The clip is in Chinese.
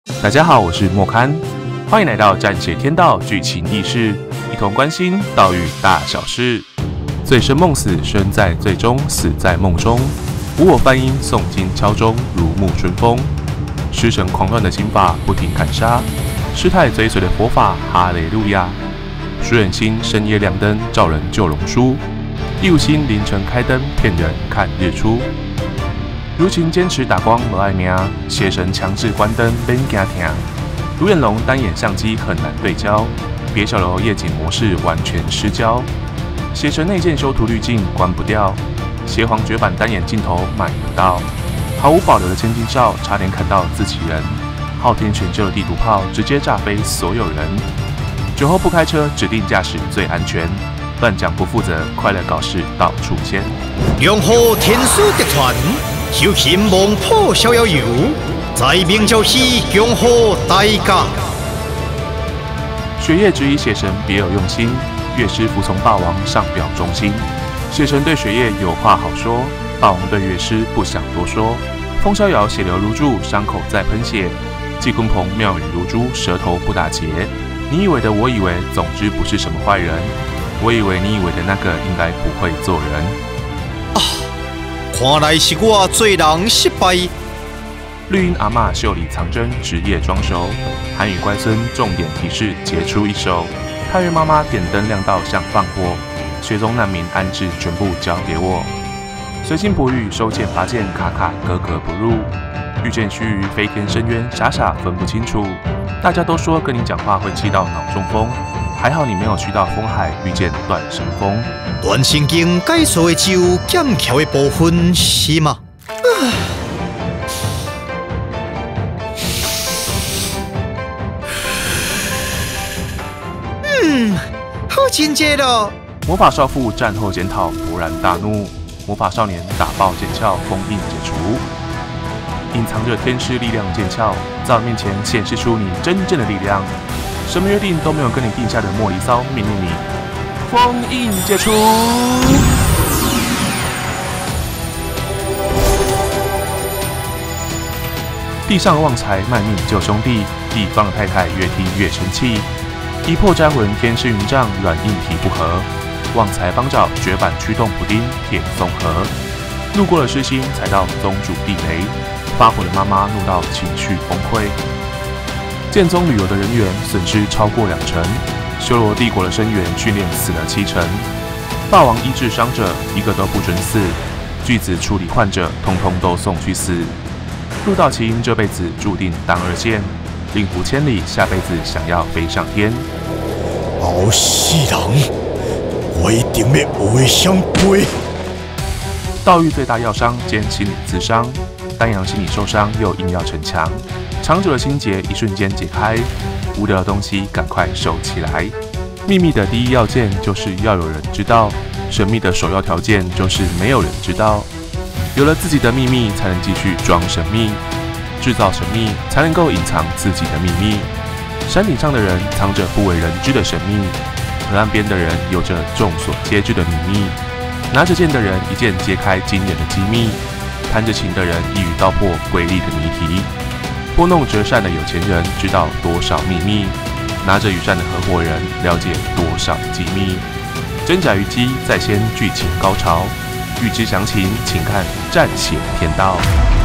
大家好，我是莫刊，欢迎来到战血天道剧情轶事，一同关心岛屿大小事。醉生梦死，生在醉中，死在梦中。无我梵音，诵经敲钟，如沐春风。失神狂乱的刑法不停砍杀，失态追随的佛法哈雷路亚。谁忍心深夜亮灯照人救龙书？亦无心凌晨开灯骗人看日出。如情坚持打光不爱命，邪神强制关灯免惊听。独眼龙单眼相机很难对焦，别小楼夜景模式完全失焦。邪神内建修图滤镜关不掉，邪皇绝版单眼镜头买不到。毫无保留的千金哨差点砍到自己人，昊天选就的地图炮直接炸飞所有人。酒后不开车，指定驾驶最安全。乱讲不负责，快乐搞事到处牵。 良好天书集团，修行猛破逍遥游，在明朝西恭贺大家。 雪夜质疑血神别有用心，乐师服从霸王上表忠心。血神对雪夜有话好说，霸王对乐师不想多说。风逍遥血流如注，伤口在喷血。济鲲鹏妙语如珠，舌头不打结。你以为的我以为，总之不是什么坏人。我以为你以为的那个应该不会做人。 看来是我做人失败。 绿茵阿嬷袖里藏针，职业装熟。韩语乖孙重点提示杰出一手。太岳妈妈点灯亮到像放火。雪中难民安置全部交给我。随心不欲，收剑拔剑，卡卡格格不入。遇见须臾飞天深渊，傻傻分不清楚。大家都说跟你讲话会气到脑中风，还好你没有去到风海，遇见断神风。 段圣经改错的只有剑桥的部分，是吗？好亲切咯。 魔法少妇战后检讨，勃然大怒。魔法少年打爆剑鞘，封印解除。隐藏着天师力量剑鞘，在我面前显示出你真正的力量。什么约定都没有跟你定下的莫离骚，命令你封印解除。地上的旺财卖命救兄弟，地方的太太越听越生气。一破斋魂天师云杖，软硬体不合。旺财帮找绝版驱动补丁铁松河。路过了失心，踩到宗主地雷。发火的妈妈怒到情绪崩溃。剑宗旅游的人员损失超过20%，修罗帝国的生源训练死了70%。霸王医治伤者一个都不准死，巨子处理患者通通都送去死。陆道奇这辈子注定当二线，令狐千里下辈子想要飞上天。 好死人，我一定要回上背。 道狱最大药伤兼心理咨商。丹阳心理受伤，又硬要逞强，长久的心结一瞬间解开，无聊的东西赶快收起来。秘密的第一要件就是要有人知道，神秘的首要条件就是没有人知道。有了自己的秘密，才能继续装神秘，制造神秘，才能够隐藏自己的秘密。山顶上的人藏着不为人知的神秘，河岸边的人有着众所皆知的秘密。拿着剑的人一剑揭开惊人的机密。弹着琴的人一语道破瑰丽的谜题，拨弄折扇的有钱人知道多少秘密，拿着羽扇的合伙人了解多少机密。真假虞姬在先剧情高潮，欲知详情，请看《战血天道》。